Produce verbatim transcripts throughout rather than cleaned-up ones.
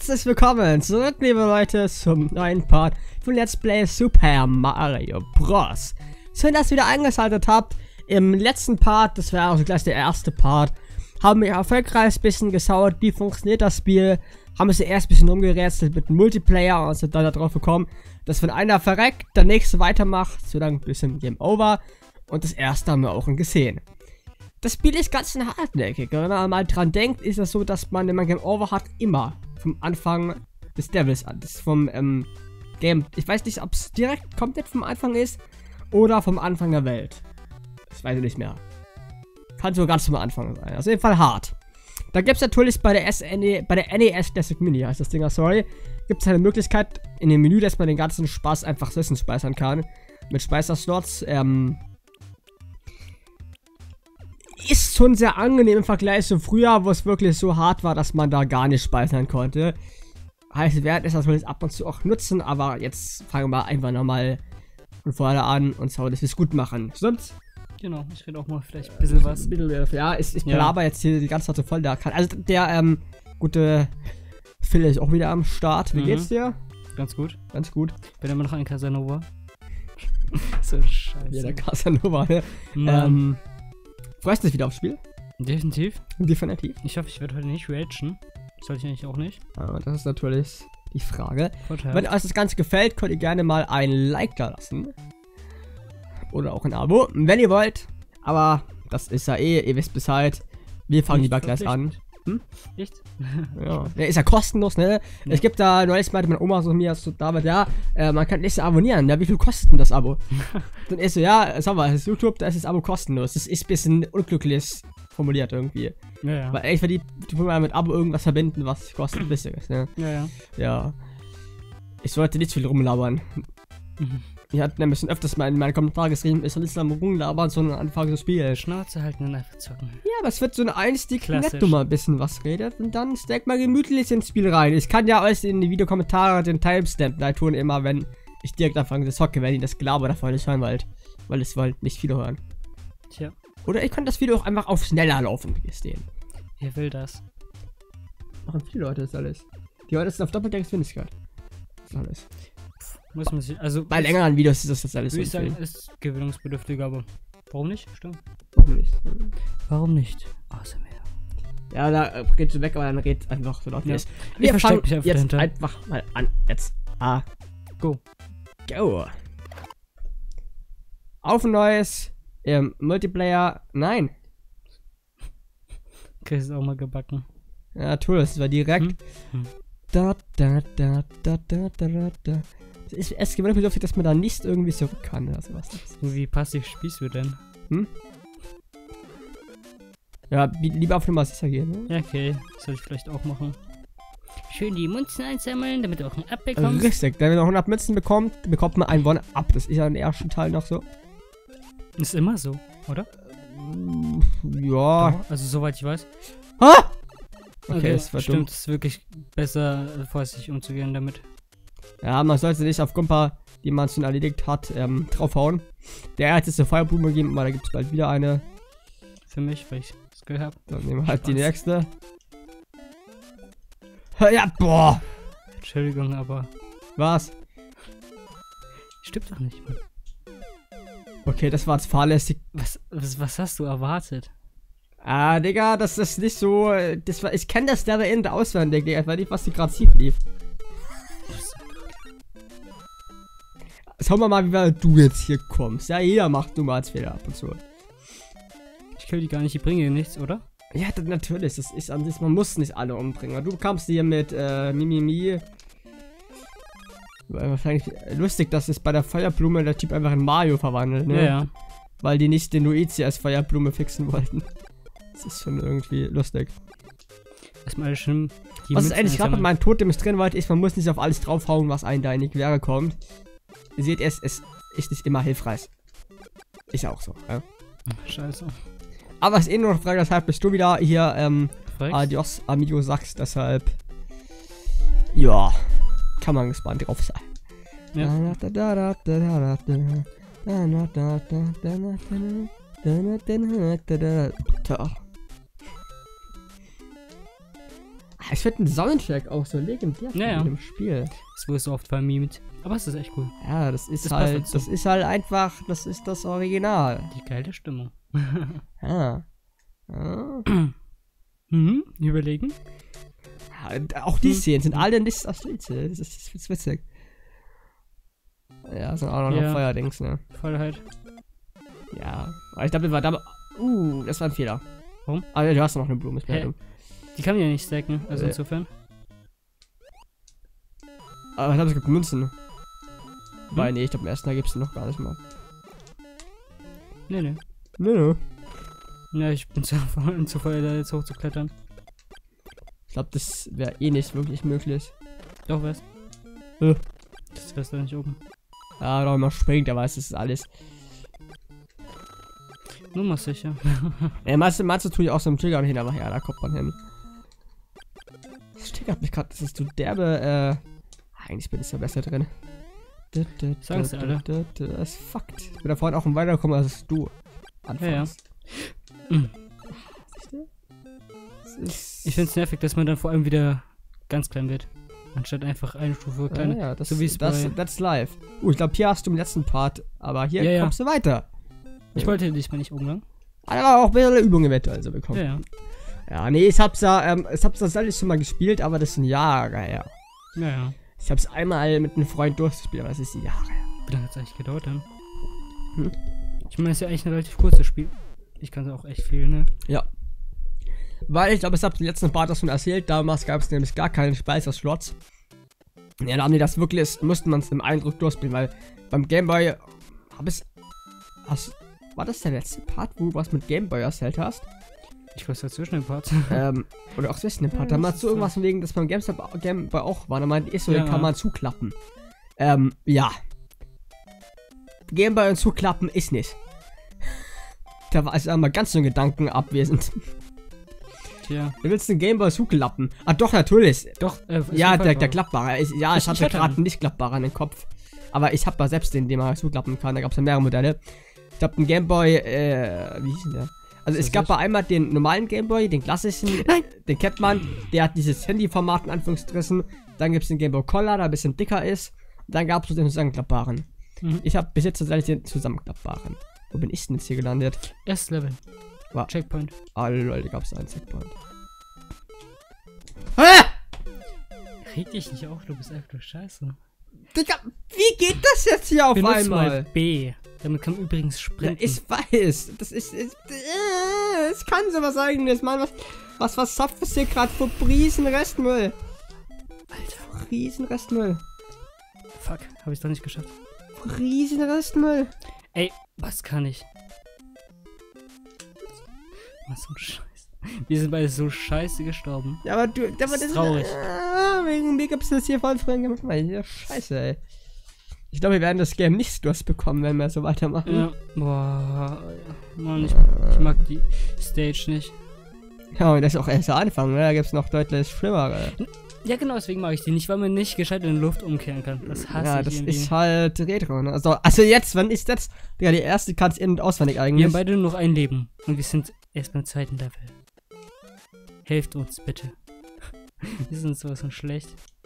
Herzlich willkommen zurück, liebe Leute, zum neuen Part von Let's Play Super Mario Bros. Schön, dass ihr wieder eingeschaltet habt. Im letzten Part, das wäre also gleich der erste Part, haben wir erfolgreich ein bisschen geschaut, wie funktioniert das Spiel. Haben wir erst ein bisschen umgerätselt mit dem Multiplayer und sind dann darauf gekommen, dass wenn einer verreckt, der nächste weitermacht, so dann ein bisschen Game Over. Und das erste haben wir auch gesehen. Das Spiel ist ganz schön hartnäckig. Wenn man mal dran denkt, ist es so, dass man, wenn man Game Over hat, immer vom Anfang des Levels an, das vom ähm, Game, ich weiß nicht, ob es direkt komplett vom Anfang ist oder vom Anfang der Welt. Das weiß ich nicht mehr. Kann so ganz vom Anfang sein. Also auf jeden Fall hart. Da gibt es natürlich bei der, S N E, bei der N E S Classic Mini, heißt das Ding, sorry, gibt es eine Möglichkeit in dem Menü, dass man den ganzen Spaß einfach Wissen speichern kann. Mit Speicherslots, ähm, ist schon sehr angenehm im Vergleich zu früher, wo es wirklich so hart war, dass man da gar nicht speichern konnte. Heißt, wir werden es natürlich ab und zu auch nutzen, aber jetzt fangen wir einfach nochmal von vorne an und schauen, dass wir es gut machen. Stimmt's? Genau, ich rede auch mal vielleicht ein bisschen was. Ja, ich, ich Ja. belaber jetzt hier die ganze Zeit so voll. Der kann, also der, ähm, gute Phil ist auch wieder am Start. Wie Mhm. geht's dir? Ganz gut. Ganz gut. Bin immer noch ein Casanova. So scheiße. Ja, der Casanova, ne? Mann. Ähm, freust du dich wieder aufs Spiel? Definitiv. Definitiv. Ich hoffe, ich werde heute nicht reachen. Sollte ich eigentlich auch nicht. Aber das ist natürlich die Frage. Vorteil. Wenn euch das Ganze gefällt, könnt ihr gerne mal ein Like da lassen. Oder auch ein Abo, wenn ihr wollt. Aber das ist ja eh, ihr wisst Bescheid. Wir fangen Nicht lieber gleich an. Hm? Echt? Ja. Der ist ja kostenlos, ne? Ja. Es gibt da, neulich meinte meine Oma so mir, so David, ja, äh, man kann nicht so abonnieren. Ja, wie viel kostet denn das Abo? Dann ist so, ja, sag mal, das ist YouTube, da ist das Abo kostenlos. Das ist ein bisschen unglücklich formuliert irgendwie. Ja, ja. Weil eigentlich, wenn die, die wollen mal mit Abo irgendwas verbinden, was kostet, wisst ihr, ne? Ja, ja. Ja. Ich sollte nicht viel rumlabern. Mhm. Ich hatte nämlich schon öfters mal in meinen Kommentaren geschrieben, ich soll nicht am rumlabern, sondern anfangen zu spielen. Schnauze halten und einfach zocken. Ja, aber es wird so ein Einstieg, Klassisch. nett, du mal ein bisschen was redet und dann steckt mal gemütlich ins Spiel rein. Ich kann ja euch in die Videokommentare den Timestamp da tun, immer wenn ich direkt anfange zu zocken, wenn ihr das Gelaber davon nicht hören wollt. Weil es wollt nicht viele hören. Tja, Oder ich kann das Video auch einfach auf schneller laufen, wie es stehen. wer will das? Machen viele Leute das alles. Die Leute sind auf doppelte Geschwindigkeit. Das ist alles. Muss man sich, also Bei längeren Videos ist das jetzt alles so würde ich sagen, empfehlen. ist gewöhnungsbedürftig, aber warum nicht? Stimmt. Warum nicht? Warum nicht? Außer mir. Ja, da äh, geht schon weg, aber dann redet einfach so laut wie Ja. es. Ich Wir versteck fangen mich einfach jetzt dahinter. einfach mal an. Jetzt. Ah. Go. Go. Auf ein neues ähm, Multiplayer. Nein. Okay, ist auch mal gebacken. Ja, tu das war direkt. Hm? Hm. Da, da, da, da, da, da, da. Es ist es gewöhnlich bedürftig, dass man da nicht irgendwie zurück kann oder sowas. Wie passiv spielst du denn? Hm? Ja, bi- lieber auf Nummer sicher gehen, ne? Ja, okay. Soll ich vielleicht auch machen. Schön die Münzen einsammeln, damit du auch ein Up bekommst. Richtig, wenn man hundert Münzen bekommt, bekommt man ein One-Up. Das ist ja im ersten Teil noch so. Ist immer so, oder? Ja. Doch, also soweit ich weiß. Ah! Okay, das war dumm. stimmt, es ist wirklich besser, äh, vorsichtig umzugehen damit. Ja, man sollte nicht auf Kumpa, die man schon erledigt hat, ähm, draufhauen. Der hat jetzt eine Feuerblume gegeben, aber da gibt es bald wieder eine. Für mich, weil ich Skill habe. Dann nehmen wir halt die Spaß. nächste. Ja, boah! Entschuldigung, aber Was? stimmt doch nicht. Mann. Okay, das war jetzt fahrlässig. Was, was, was hast du erwartet? Ah, Digga, das ist nicht so. äh, Das war, ich kenne das der in der auswendig, Digga. Ich weiß nicht, was die gerade schief lief. Schauen wir mal, wie weit du jetzt hier kommst. Ja, jeder macht nur mal als Fehler ab und zu. Ich kill die gar nicht, die bringen dir nichts, oder? Ja, das, natürlich, das ist an sich, man muss nicht alle umbringen. Du kamst hier mit äh, Mimimi. War wahrscheinlich lustig, dass es bei der Feuerblume der Typ einfach in Mario verwandelt, ne? Ja, ja. Weil die nicht den Luigi als Feuerblume fixen wollten. Das ist schon irgendwie lustig. Erstmal alles schön. Die Was ist Münzen eigentlich gerade mit einsammeln. meinem Totem drin wollte, ist, man muss nicht auf alles draufhauen, was einem da in die Quere kommt. Ihr seht, es, es ist nicht immer hilfreich. Ist auch so, ja. Scheiße. Aber es ist eh nur noch Frage, deshalb bist du wieder hier, ähm, Rex? Adios, Amigo, sagst, deshalb. Ja, kann man gespannt drauf sein. Ja. Tja. Ich finde den Soundtrack auch so legendär Ja, ja. in dem Spiel. Das wurde so oft vermimt. Aber es ist echt cool. Ja, das ist Das passt halt, dazu. das ist halt einfach, das ist das Original. Die geile Stimmung. Ja. Ja. Mhm, überlegen. Ja, auch die Hm. Szenen sind alle nicht aus Lize. Das ist, das ist witzig. Ja, sind auch noch, Ja. noch Feuerdings, ne? Voll halt. Ja. Aber ich glaube, wir waren da. Uh, das war ein Fehler. Warum? Aber du hast noch eine Blume, ist mir Hä? dumm. Die kann man ja nicht stacken, also Äh. insofern. Aber ich glaube, es gibt Münzen. Hm? Weil, nee, ich glaube, im ersten Teil gibt es noch gar nicht mal. Nee, nee. Nö, nö. Ja, ich bin zu voll, zu voll da jetzt hochzuklettern. Ich glaube, das wäre eh nicht wirklich möglich. Doch, was? Äh. Das wär's da nicht oben. Ja, doch, man springt, aber es ist alles. Nur mal sicher. Ja, meinst, meinst du, tue ich auch so einen Trigger hin, aber ja, da kommt man hin. Das triggert mich gerade, das ist du derbe, äh. Eigentlich bin ich ja besser drin. Sagen's dir alle. Das ist fucked. Ich bin da vorhin auch weitergekommen, als du. Anfangs. Ja, Mhm. Siehst du? Das ist. Ich find's nervig, dass man dann vor allem wieder ganz klein wird. Anstatt einfach eine Stufe Ja, kleiner. ja, das, so wie es das, bei- that's live. Uh, ich glaube, hier hast du im letzten Part, aber hier Ja, ja. kommst du weiter. Ich wollte dich mal nicht umlang. Aber auch ein bisschen Übung eventuell so bekommen. Ja, ja. Ja, nee, ich hab's ja, ähm, ich hab's tatsächlich schon mal gespielt, aber das sind Jahre her. Ja, ja. Ich hab's einmal mit einem Freund durchgespielt, aber das ist Jahre her. Wie lange hat's eigentlich gedauert dann? Hm? Ich meine, es ist ja eigentlich ein relativ kurzes Spiel. Ich kann es auch echt viel, ne? Ja. Weil ich glaube, ich hab den letzten Part das schon erzählt, damals gab es nämlich gar keinen Speicherslots. Ja, da haben die das wirklich, mussten man es im Eindruck durchspielen, weil beim Gameboy hab ich. Hast, war das der letzte Part, wo du was mit Gameboy erzählt hast? Ich weiß dazwischen den Part. ähm, oder auch zwischen dem Part. Da machst du irgendwas von wegen, dass beim GameStop Gameboy auch war. Da meinte ich so, Ja. den kann man zuklappen. Ähm, ja. Gameboy und zuklappen ist nicht. Da war also einmal ganz so ein Gedanken abwesend. Tja. Du willst den Gameboy zuklappen? Ah, doch, natürlich. Doch, äh, ist Ja, ein der, Fall der war. klappbare. Ich, ja, ich, Ich- hatte ich hatte gerade einen. einen nicht klappbaren im Kopf. Aber ich habe da selbst den, den man zuklappen kann. Da gab es ja mehrere Modelle. Ich glaube, den Gameboy, äh, wie hieß denn der? Also Ist es das gab nicht? bei einmal den normalen Gameboy, den klassischen, Nein. den kennt man, der hat dieses Handyformat in Anführungsstrichen. Dann gibt es den Gameboy Color, der ein bisschen dicker ist. Und dann gab es den zusammenklappbaren. Mhm. Ich habe bis jetzt tatsächlich den zusammenklappbaren. Wo bin ich denn jetzt hier gelandet? Erstes Level. War- Checkpoint. Ah, Leute, gab es einen Checkpoint. Hä? Reg dich nicht auf, du bist einfach nur scheiße. Digga, wie geht das jetzt hier auf Benutz einmal? mal B. Damit kann man übrigens Ja, sprinten. ich weiß. Das ist. ist äh, es kann sowas eigenes, Mann. Was, was, was zapft es hier gerade für Riesenrestmüll? Alter. Riesenrestmüll. Fuck, hab ich's doch nicht geschafft. Riesenrestmüll. Ey, was kann ich? Was so ein Scheiß. Wir sind beide so scheiße gestorben. Ja, aber du. Aber Das ist traurig. Äh, wegen mir gibt's das hier voll früher gemacht. Weil hier Scheiße, ey. Ich glaube, wir werden das Game nicht durchbekommen, wenn wir so weitermachen. Ja. Boah. Mann, ich, ich mag die Stage nicht. Ja, und das ist auch erst der Anfang, ne? Da gibt's noch deutlich schlimmere. Ja, genau, deswegen mag ich die nicht, weil man nicht gescheit in die Luft umkehren kann. Das hasse Ja, ich das irgendwie. ist halt Retro, ne? Also, also jetzt, wann ist das? Ja, die erste kann's in- und auswendig Wir eigentlich. haben beide nur noch ein Leben. Und wir sind erst beim zweiten Level. Helft uns bitte. Wir sind sowas von schlecht.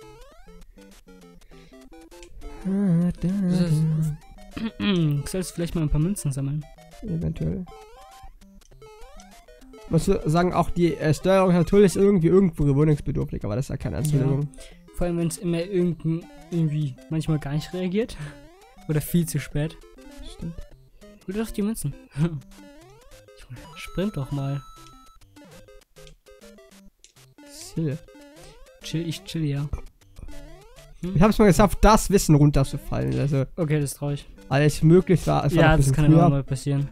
Du sollst vielleicht mal ein paar Münzen sammeln. Eventuell. Muss sagen, auch die äh, Steuerung natürlich ist irgendwie irgendwo gewöhnungsbedürftig, aber das ist ja keine Entschuldigung. Vor allem, wenn es immer irgend, irgendwie manchmal gar nicht reagiert. Oder viel zu spät. Stimmt. Oder doch die Münzen. Junge, Sprint doch mal. Chill. Chill, ich chill, ja. Ich hab's mal geschafft, das Wissen runterzufallen. Also, Okay, das trau ich. alles möglich war. Es war noch Ja, ein das bisschen kann immer früher. mal passieren.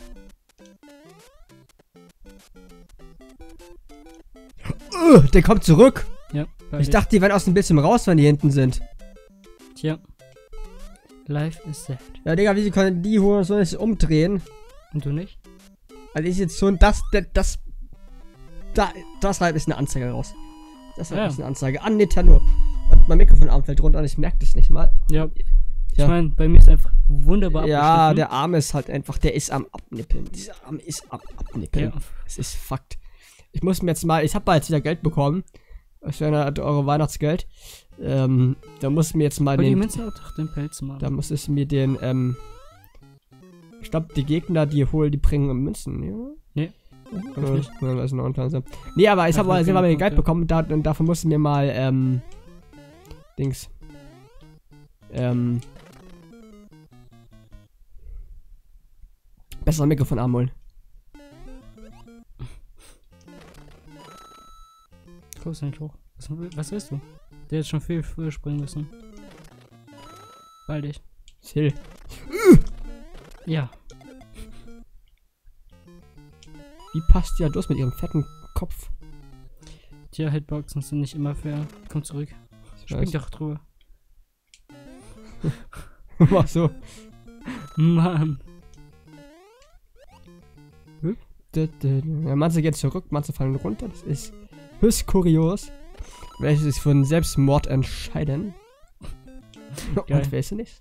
Uh, der kommt zurück. Ja, Ich dachte, die werden aus dem Bildschirm raus, wenn die hinten sind. Tja. Life is sad. Ja, Digga, wie können die Huren so nicht umdrehen? Und du nicht? Also ist jetzt schon das, das, das, da, das halt ist eine Anzeige raus. Das halt Ja. ist eine Anzeige an Nintendo. Und mein Mikrofonarm fällt runter und ich merke das nicht mal. Ja. Ich Ja. meine, bei mir ist einfach wunderbar Ja, abgeschnitten. der Arm ist halt einfach, der ist am Abnippeln. Dieser Arm ist am Abnippeln. Ja. Es ist Fakt. Ich muss mir jetzt mal, ich habe bald wieder Geld bekommen. Das wäre eure Weihnachtsgeld. Ähm, da muss ich mir jetzt mal Aber die den... Münzen hat doch den Pelz, Mann. Da muss ich mir den, ähm... Ich glaube, die Gegner, die holen, die bringen Münzen, ja? Nee. Ja, nicht. Ja, das ist noch unter anderem. Nee, aber ich habe mal selber den Geld bekommen und, da, und dafür musste mir mal, ähm... Dings. Ähm... Besser Mikrofon abholen. Kommst du nicht hoch? Was, was willst du? Der hätte schon viel früher springen müssen. Ball dich. Chill. Ja. Wie passt die ja durch mit ihrem fetten Kopf? Tja, Hitboxen sind nicht immer fair. Komm zurück. Spring doch drüber. Mach so. Mann. Ja, manche gehen zurück, manche fallen runter. Das ist höchst kurios. Welche sich für einen Selbstmord entscheiden. Geil. Und welche nicht.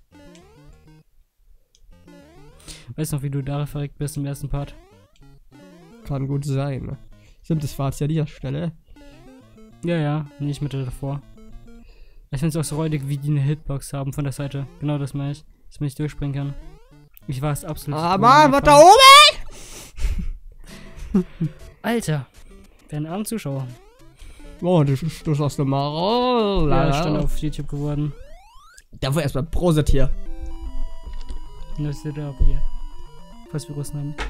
Weißt du noch, wie du da verreckt bist im ersten Part? Kann gut sein. Ne? Stimmt, das war jetzt ja dieser Stelle. Ja, ja, nicht mit der davor. Ich finde es auch so räudig, wie die eine Hitbox haben von der Seite. Genau das meine ich. Dass man nicht durchspringen kann. Ich war es absolut. Ah, Mann, was da oben? Alter. Werden armen Zuschauer. Oh, du stoßt aus dem Mar. Oh, Ja, ich bin auf YouTube geworden. Dafür erstmal Prosit hier. Das ist der hier. Falls wir Russen haben.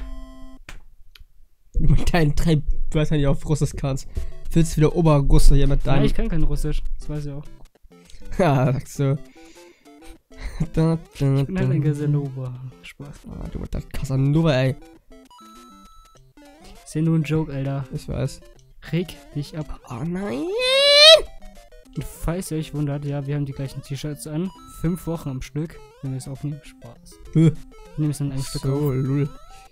Mit deinen drei Wörtern, die auf Russisch kannst. Willst du wieder Oberrusse hier mit Nein, deinem. ich kann kein Russisch. Das weiß ich auch. Ja, sagst du. Da, da, Ich bin halt ein Casanova. Spaß. Ah, du mit der Casanova, ey. Ist ja nur ein Joke, Alter. Ich weiß. Reg dich ab. Oh nein! Und falls ihr euch wundert, ja, wir haben die gleichen T-Shirts an. Fünf Wochen am Stück, wenn wir es aufnehmen. Spaß. Huh. Wir nehmen es dann ein Stück So, auf. lul.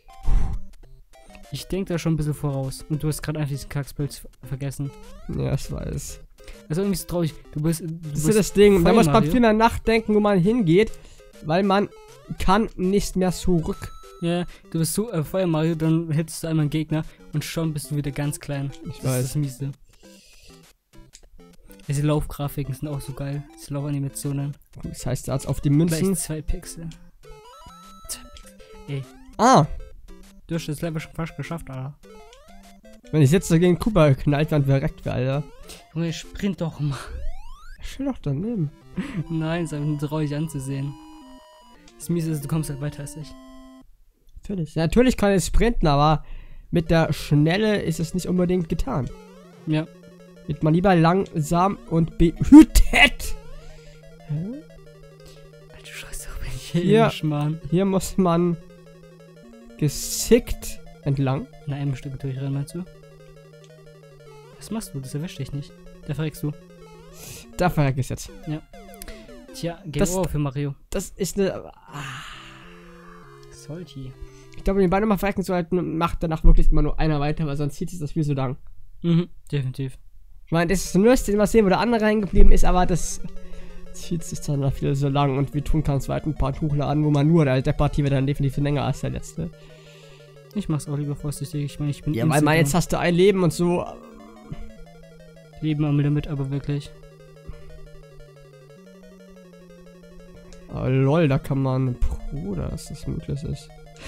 Ich denke da schon ein bisschen voraus. Und du hast gerade einfach diesen Kackspilz vergessen. Ja, ich weiß. Also irgendwie ist es traurig. Du bist. Du Das bist ist das Ding. Da Feuer muss man Mario. viel mehr nachdenken, wo man hingeht. Weil man kann nicht mehr zurück. Ja, du bist so äh, Feuer Mario, dann hitzt du einmal einen Gegner und schon bist du wieder ganz klein. Ich Das weiß. ist das Miese. Diese Laufgrafiken sind auch so geil. Diese Laufanimationen. Das heißt, als auf die Münzen. Gleich zwei Pixel. Zwei Pixel. Ey, Ah! du hast das Level schon fast geschafft, Alter. Wenn ich jetzt dagegen Kuba knallt, dann verreckt wir, Alter. Junge, sprint doch mal. Stell doch daneben. Nein, ist einfach nur traurig anzusehen. Das Miese ist, du kommst halt weiter als ich. Natürlich. Ja, natürlich kann ich sprinten, aber mit der Schnelle ist es nicht unbedingt getan. Ja. Wird man lieber langsam und behütet. Hä? Alter, scheiße, bin ich Ja. hier, Mann. Hier muss man gesickt entlang. Na, ein Stück durchrennen, meinst du? Was machst du? Das erwischt dich nicht. Da verreckst du. Da verreck ich jetzt. Tja, Game Das- Over für Mario. Das ist eine. Sollte. Ich glaube, wenn wir beide mal verrecken sollten, macht danach wirklich immer nur einer weiter, weil sonst zieht sich das viel so lang. Mhm, definitiv. Ich meine, das ist nur mal sehen, wo der andere reingeblieben ist, aber das zieht sich dann noch viel so lang und wir tun keinen zweiten Part hochladen, wo man nur der Departie wird dann definitiv länger als der letzte. Ich mach's auch lieber vorsichtig. Ich meine, ich bin Ja, weil man jetzt Instagram. hast du ein Leben und so. Leben am Limit, aber wirklich. Oh, lol, da kann man. Bruder, dass das möglich ist.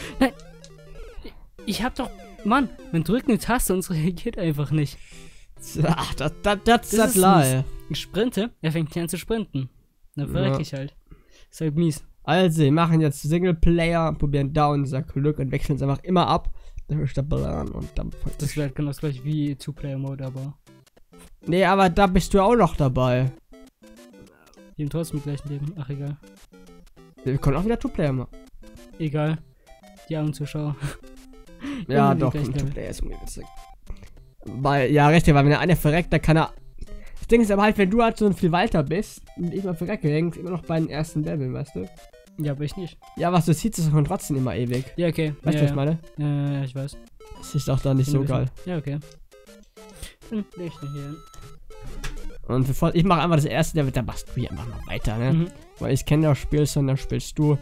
Ich hab doch. Mann, man drückt eine Taste und es reagiert einfach nicht. Ach, das, das, das, Das das ist lol. Ich sprinte, er fängt nicht an zu sprinten. Dann verreck Ja. ich halt. Ist halt mies. Also, wir machen jetzt Singleplayer, probieren da unser Glück und wechseln es einfach immer ab. Dann ist der Plan und dann. Das wäre genau das gleiche wie Two-Player-Mode, aber. Nee, aber da bist du auch noch dabei. Die haben trotzdem gleichen Leben. Ach, egal. Wir können auch wieder Two-Player machen. Egal. Die armen Zuschauer. Ja, Irgendwie doch, gleich ein Level. Two-Player ist irgendwie witzig. Weil, ja, richtig, weil wenn der eine verreckt, dann kann er. Das Ding ist aber halt, wenn du halt so viel weiter bist und ich mal verrecke, hängst immer noch bei den ersten Leveln, weißt du? Ja, aber ich nicht. Ja, was du ziehst, ist schon trotzdem immer ewig. Ja, okay. Weißt ja, du, was ich meine? Ja, ja, ich weiß. Das ist doch da nicht so Bin geil. Ja, okay. Dann leg ich den hier hin. Und bevor ich mache einfach das erste Level, dann machst du hier einfach mal weiter, ne? Mhm. Weil ich kenne das Spiel, sondern spielst du.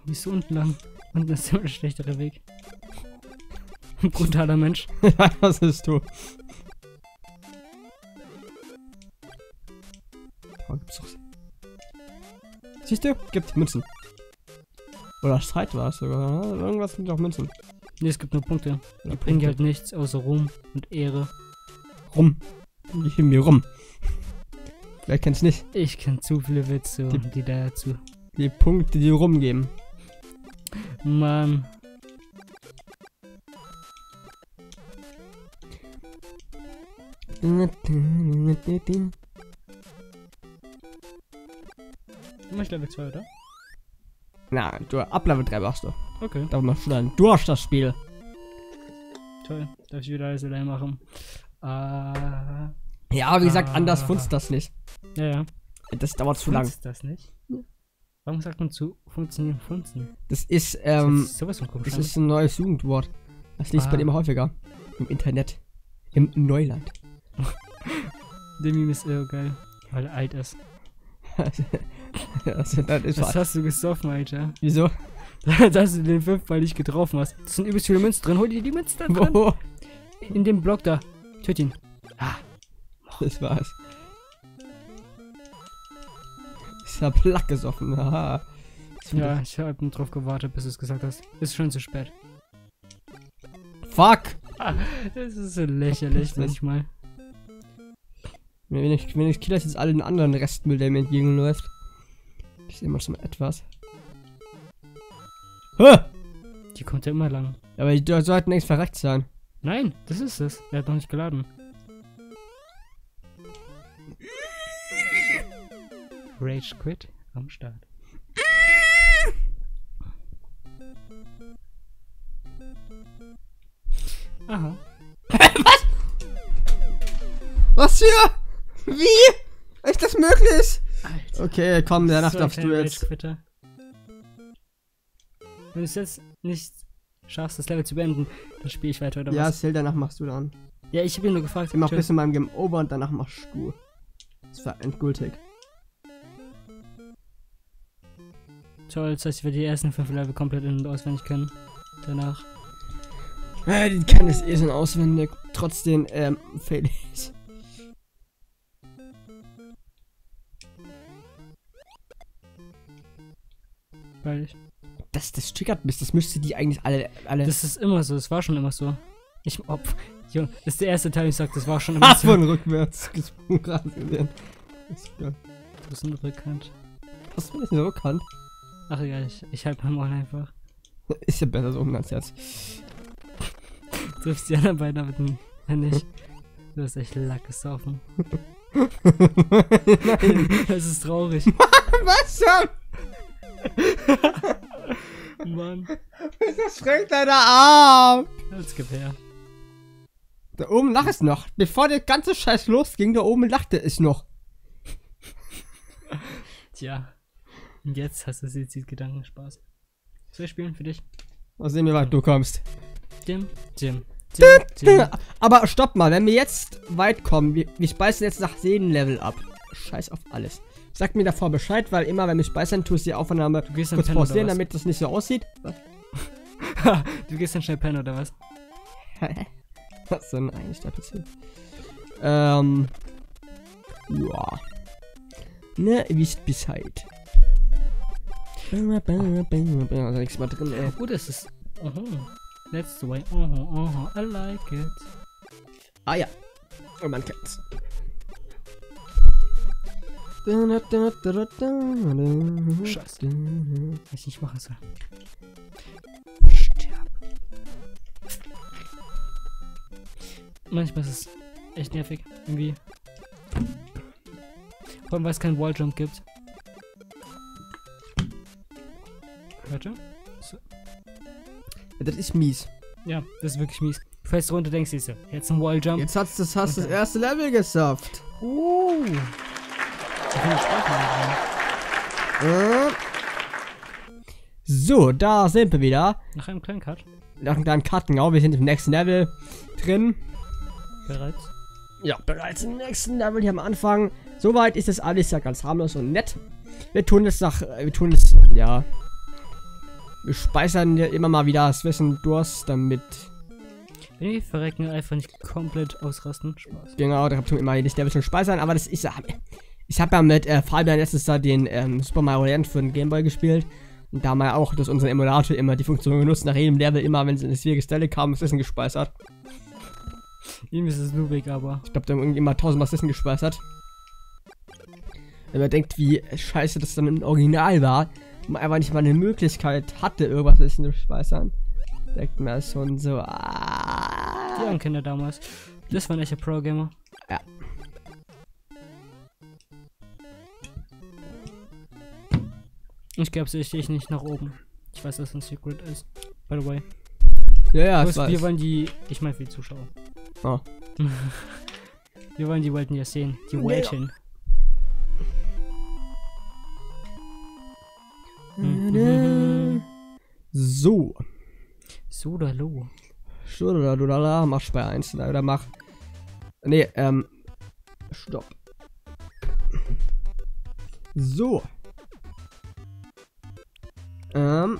Wie ist so unten lang? Unten ist immer der schlechtere Weg. Ein brutaler Mensch. Was ist du? Oh, gibt's doch. Siehst du? Gibt Münzen. Oder Zeit war es sogar. Ne? Irgendwas gibt auch Münzen. Ne, es gibt nur Punkte. Die Ja, bringen Punkte. halt nichts außer Ruhm und Ehre. Rum. Ich bin mir rum. Wer kennt's nicht? Ich kenne zu viele Witze, Die- die, die dazu. Die Punkte, die rumgeben. Mann. Immer ich Level zwei, oder? Na, du ab Level drei machst du. Okay, Da machst du dann durch das Spiel. toll. Darf ich wieder alles allein machen? Ah. Ja, wie gesagt, Ah. anders funzt das nicht. Ja, ja. Das dauert zu lang. Funzt das nicht? Warum sagt man zu funktionieren funzen? Das ist, Das ähm, ist sowas von komisch. das ist ein neues Jugendwort. Das liest Ah. man immer häufiger. Im Internet. Im Neuland. Der Meme ist irre geil, weil er alt ist. Also, das ist Was was. hast du gesoffen, Alter? Wieso? Dass du den fünfmal nicht getroffen hast. Das sind übelst viele Münzen drin. Hol dir die Münzen da drin. Wo? In dem Block da. Töt ihn. Das war's. Ich hab Lack gesoffen. Haha. Das Ja, ja. ich hab nur drauf gewartet, bis du es gesagt hast. Ist schon zu spät. Fuck! Das ist so lächerlich Verpiss dich. manchmal. Wenn ich, wenn ich kill jetzt alle den anderen Restmüll, der mir entgegenläuft. Ich sehe mal schon etwas. Hä! Die kommt ja immer lang. Aber die sollten längst verreckt sein. Nein, das ist es. Er hat noch nicht geladen. Rage Quit am Start. Aha. Was hier? Wie? Ist das möglich? Alter. Okay, komm, danach So darfst ein du Rage jetzt. Quitter. Wenn du es jetzt nicht schaffst, das Level zu beenden, dann spiele ich weiter, oder Ja, was? Sil, danach machst du dann. Ja, ich habe ihn nur gefragt. Ich mach Tschö. bis in meinem Game Over und danach machst du. Das war endgültig. Toll, das heißt, ich werde die ersten fünf Level komplett in- und auswendig können. Danach. Äh, die kann es eh schon auswendig. Trotzdem, ähm, fail ich. Weil ich. Das, das triggert mich. Das müsste die eigentlich alle. alle Das ist immer so, das war schon immer so. Ich. Oh, pf, Junge, das ist der erste Teil, ich sag, das war schon immer Ah, so. von rückwärts gesprungen gerade gesehen. Das ist geil. Du bist in der Rückhand. Hast du das in der Rückhand? Ach egal, ich, ich halte mein Maul einfach. Ist ja besser so um ganz jetzt. Du triffst die anderen beiden damit nie. Wenn nicht. Du hast echt Lack gesaufen. Nein. Das ist traurig. Was schon? Mann. Das schränkt deiner Arm. Jetzt gib her. Da oben lacht es noch. Bevor der ganze Scheiß losging, da oben lachte es noch. Tja. Und jetzt hast du Suizid-Gedanken. Spaß. Soll ich spielen für dich? Mal sehen, wie weit du kommst. Dim, dim, dim, dim. Aber stopp mal, wenn wir jetzt weit kommen, wir, wir speisen jetzt nach Seelenlevel ab. Scheiß auf alles. Sag mir davor Bescheid, weil immer, wenn wir speichern, tust du die Aufnahme Du gehst dann kurz pennen, oder pausieren, was? damit das nicht so aussieht. Was? Du gehst dann schnell pennen, oder was? Was soll denn eigentlich da passieren? Ähm. Ja. Ne, wisst Bescheid. Also nichts mal drin, ey. Oh, das ist... Oho. That's the way. Oho, oho. I like it. Ah ja. Und man kennt's. Scheiße. Was ich nicht machen soll. Sterb. Manchmal ist es echt nervig. Irgendwie. Vor allem, weil es keinen Walljump gibt. Warte. So. Das ist mies. Ja, das ist wirklich mies. Du fällst runter, denkst du so, jetzt ein Walljump. Jetzt hast du das, hast das erste Level geschafft. Uh. Da kann ich Spaß machen. Äh. So, da sind wir wieder. Nach einem kleinen Cut. Nach einem kleinen Cut, genau. Wir sind im nächsten Level drin. Bereits. Ja, bereits im nächsten Level hier am Anfang. Soweit ist das alles ja ganz harmlos und nett. Wir tun es nach, wir tun es, ja. Wir speichern ja immer mal wieder das Wissen durch, damit... Wenn die verrecken, einfach nicht komplett ausrasten. Spaß. Genau, da habt ihr immer nicht der bisschen speichern, aber das ist... Ich habe ja mit äh, Fabian letztes Jahr den ähm, Super Mario Land für den Gameboy gespielt. Und da haben wir ja auch durch unseren Emulator immer die Funktion genutzt, nach jedem Level immer, wenn es in eine schwierige Stelle kam, das Wissen gespeichert. Ihm ist es nur weg, aber... Ich glaube, da haben irgendwie immer tausendmal Wissen gespeichert. Wenn man denkt, wie scheiße das dann im Original war, man einfach nicht mal eine Möglichkeit hatte, irgendwas Wissen zu speichern, denkt man schon so, ah. Die Ankenner damals. Das war ein echter Pro-Gamer. Ja. Ich glaube, ich stehe nicht nach oben. Ich weiß, dass ein Secret ist. By the way. Ja, ja, Was, wir wollen die... Ich meine für die Zuschauer. Oh. Wir wollen die wollten ja sehen. Die Ja. Welchen. Mhm. So. So oder lo. Schudadadudala, mach Speier eins, oder mach. Nee, ähm. Stopp. So. Ähm.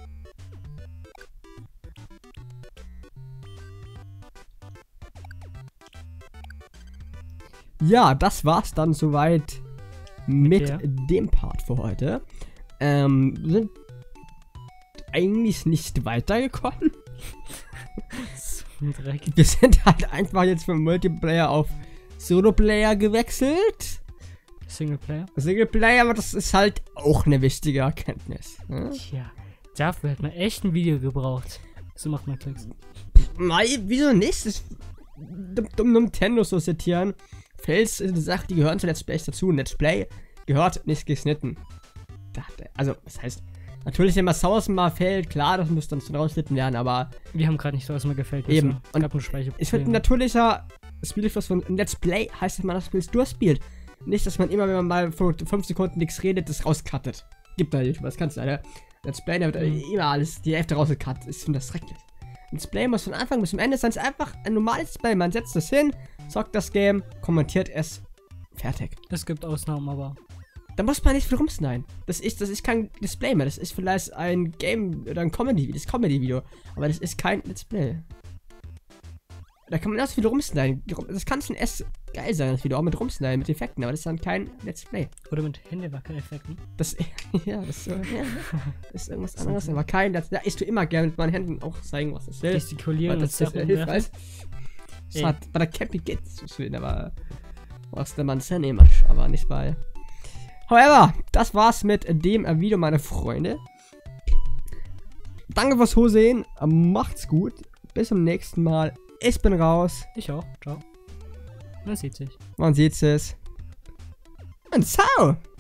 Ja, das war's dann soweit mit Ja. dem Part für heute. Ähm, wir sind eigentlich nicht weitergekommen. So ein Dreck. Wir sind halt einfach jetzt vom Multiplayer auf Solo-Player gewechselt. Singleplayer. Singleplayer, aber das ist halt auch eine wichtige Erkenntnis. Ne? Tja, dafür hat man echt ein Video gebraucht. So macht man Klicks. Mei, wieso nicht? Das dumm, dumm Nintendo zu zitieren. Fails ist eine Sache, die gehören zu Let's Play dazu. Let's Play gehört nicht geschnitten. Dachte, also, das heißt, natürlich, wenn man Sausen mal fällt, klar, das muss dann so rausgeschnitten werden, aber Wir haben gerade nicht so, was mir gefällt. Eben. Und Und gab einen Speicher. ich finde, ein natürlicher Spielfluss von ein Let's Play heißt, dass man das Spiel durchspielt. Nicht, dass man immer, wenn man mal vor fünf Sekunden nichts redet, das rauscuttet. Gibt da nicht, was kannst du, ne? Let's Play, da wird Mhm. immer alles, die Hälfte rausgecuttet. Ich finde das schrecklich. Ein Let's Play muss von Anfang bis zum Ende sein. Es ist einfach ein normales Let's Play. Man setzt es hin, zockt das Game, kommentiert es, fertig. Es gibt Ausnahmen, aber. Da muss man nicht viel rumschneiden. Das ist, das ist kein Display mehr. Das ist vielleicht ein Game oder ein Comedy, das Comedy-Video. Aber das ist kein Let's Play. Da kann man auch so viel rumschneiden. Das kann schon erst geil sein, das Video auch mit rumschneiden, mit Effekten, aber das ist dann kein Let's Play. Oder mit Händewackel-Effekten. Das, ja, das ist, so, ja, das ist irgendwas anderes, aber kein Let's Play. Ich tue immer gerne mit meinen Händen auch zeigen, was das will. Gestikulieren Weil und das ist Sachen äh, hilfreich. Das Ey. hat bei der Campy geht's zu viel, aber was der Mann Image, aber nicht bei. However, das war's mit dem Video, meine Freunde. Danke fürs Zusehen, macht's gut, bis zum nächsten Mal. Ich bin raus. Ich auch. Ciao. Man sieht sich. Man sieht es. Und ciao.